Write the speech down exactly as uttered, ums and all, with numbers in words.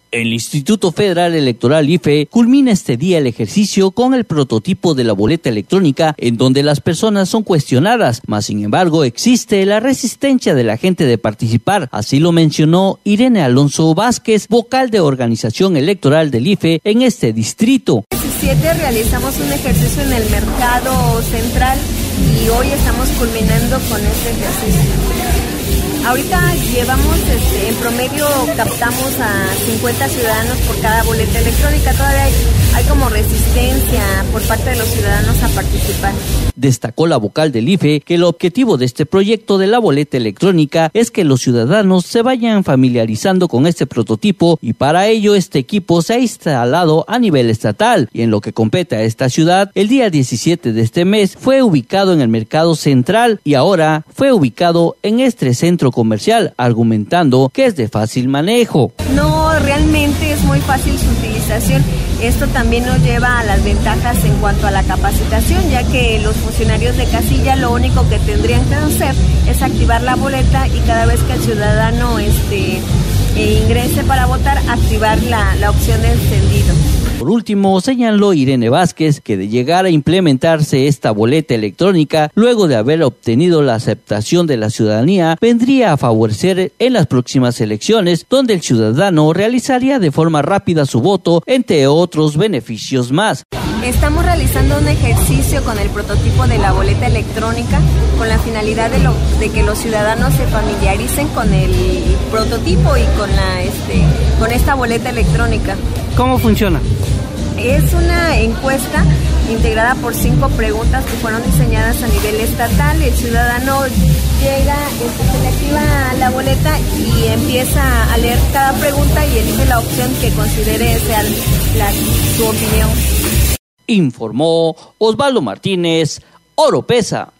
El Instituto Federal Electoral I F E culmina este día el ejercicio con el prototipo de la boleta electrónica, en donde las personas son cuestionadas, mas sin embargo existe la resistencia de la gente de participar. Así lo mencionó Irene Alonso Vázquez, vocal de organización electoral del I F E en este distrito. diecisiete realizamos un ejercicio en el mercado central y hoy estamos culminando con este ejercicio. Ahorita llevamos, este, en promedio captamos a cincuenta ciudadanos por cada boleta electrónica. Todavía hay, hay como resistencia por parte de los ciudadanos a participar. Destacó la vocal del I F E que el objetivo de este proyecto de la boleta electrónica es que los ciudadanos se vayan familiarizando con este prototipo, y para ello este equipo se ha instalado a nivel estatal, y en lo que compete a esta ciudad, el día diecisiete de este mes fue ubicado en el mercado central y ahora fue ubicado en este centro comercial, argumentando que es de fácil manejo. No, realmente es muy fácil su utilización. Esto también nos lleva a las ventajas en cuanto a la capacitación, ya que los funcionarios de casilla lo único que tendrían que hacer es activar la boleta y cada vez que el ciudadano este, eh, ingrese para votar, activar la, la opción de encendido. Por último, señaló Irene Vázquez que de llegar a implementarse esta boleta electrónica, luego de haber obtenido la aceptación de la ciudadanía, vendría a favorecer en las próximas elecciones, donde el ciudadano realizaría de forma rápida su voto, entre otros beneficios más. Estamos realizando un ejercicio con el prototipo de la boleta electrónica con la finalidad de, lo, de que los ciudadanos se familiaricen con el prototipo y con, la, este, con esta boleta electrónica. ¿Cómo funciona? Es una encuesta integrada por cinco preguntas que fueron diseñadas a nivel estatal. El ciudadano llega, se le activa la boleta y empieza a leer cada pregunta y elige la opción que considere sea la, su opinión. Informó Osvaldo Martínez, Oropesa.